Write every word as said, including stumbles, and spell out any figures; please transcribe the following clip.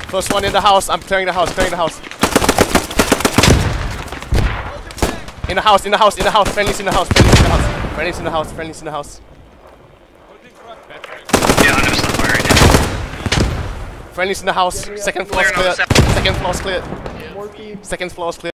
First one in the house. I'm clearing the house. Clearing the house. In the house. In the house. In the house. Friendly's in the house. Friendly's in the house. Friendly's in the house. Friendly's in the house. Yeah, I'm just fire right now. Friendly's in the house. Second floor's clear. Second floor's clear. Second floor's clear.